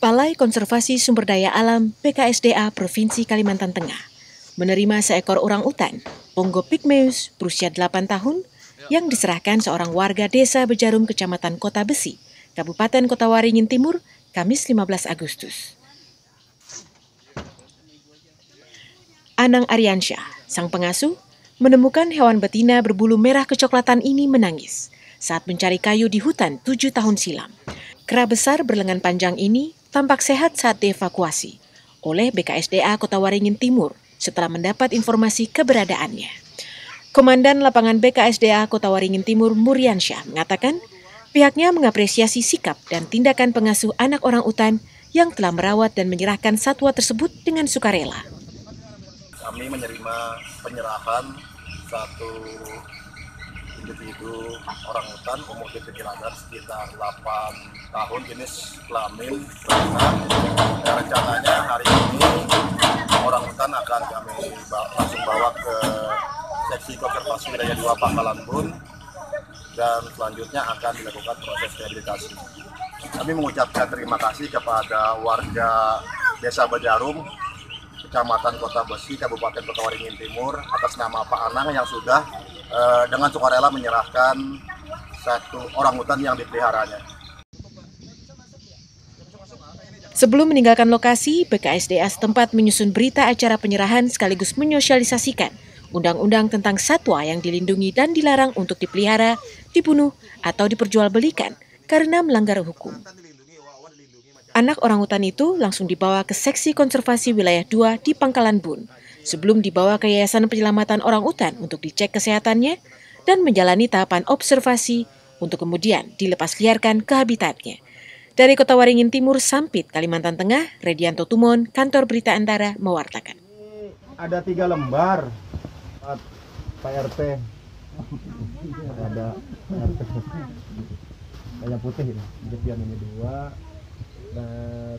Balai Konservasi Sumber Daya Alam BKSDA Provinsi Kalimantan Tengah menerima seekor orangutan, Pongo pygmaeus, berusia 8 tahun, yang diserahkan seorang warga desa Bejarum, Kecamatan Kota Besi, Kabupaten Kota Waringin Timur, Kamis 15 Agustus. Anang Aryansyah, sang pengasuh, menemukan hewan betina berbulu merah kecoklatan ini menangis saat mencari kayu di hutan 7 tahun silam. Kera besar berlengan panjang ini tampak sehat saat dievakuasi oleh BKSDA Kota Waringin Timur setelah mendapat informasi keberadaannya. Komandan Lapangan BKSDA Kota Waringin Timur Muriansyah mengatakan pihaknya mengapresiasi sikap dan tindakan pengasuh anak orangutan yang telah merawat dan menyerahkan satwa tersebut dengan sukarela. Kami menerima penyerahan satu individu orangutan umur diperkirakan sekitar 8 tahun, jenis kelamin betina. Rencananya hari ini orangutan akan kami langsung bawa ke Seksi Konservasi Wilayah 2 Pangkalan Bun dan selanjutnya akan dilakukan proses rehabilitasi. Kami mengucapkan terima kasih kepada warga Desa Bejarum, Kecamatan Kota Besi, Kabupaten Kota Waringin Timur atas nama Pak Anang yang sudah dengan sukarela menyerahkan satu orangutan yang dipeliharanya. Sebelum meninggalkan lokasi, BKSDA setempat menyusun berita acara penyerahan sekaligus menyosialisasikan undang-undang tentang satwa yang dilindungi dan dilarang untuk dipelihara, dibunuh, atau diperjualbelikan karena melanggar hukum. Anak orangutan itu langsung dibawa ke Seksi Konservasi Wilayah 2 di Pangkalan Bun, sebelum dibawa ke Yayasan Penyelamatan Orangutan untuk dicek kesehatannya dan menjalani tahapan observasi untuk kemudian dilepas liarkan ke habitatnya. Dari Kota Waringin Timur, Sampit, Kalimantan Tengah, Redianto Tumon, Kantor Berita Antara, mewartakan. Ada 3 lembar, Pak RT. Ada RT. Yang putih ini, ini 2.